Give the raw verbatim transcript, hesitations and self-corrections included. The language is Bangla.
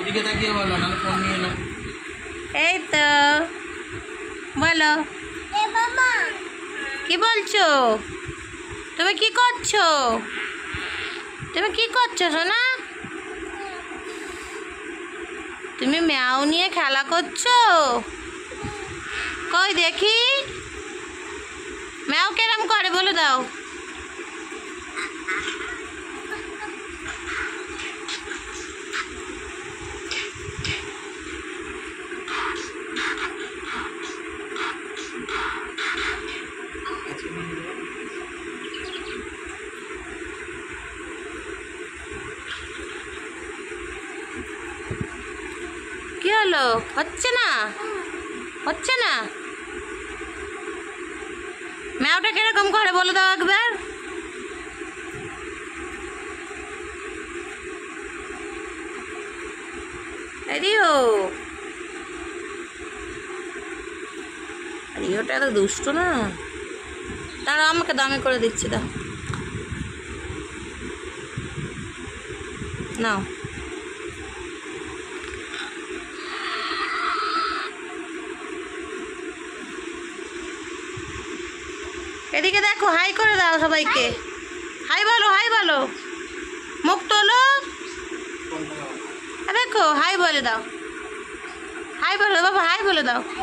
এদিকে তাকিয়ে বলো, নাহলে ফোন নিয়ে নাও। এই তো বলো কি বলছো? তুমি কি করছো? তুমি কি করছো সোনা? তুমি ম্যাও নিয়ে খেলা করছো? কই দেখি ম্যাও কেরম করে বলে দাও। কি হলো? হচ্ছে না? হচ্ছে না? ম্যাওটা কিরকম করে বলে দাও একবার। রিও রিওটা এত দুষ্ট না। তারা আমাকে দামে করে দিচ্ছি, দাও নাও। এদিকে দেখো, হাই করে দাও সবাইকে। হাই বলো, হাই বলো, মুখ তোলো, দেখো হাই বলে দাও। হাই বলো বাবা, হাই বলে দাও।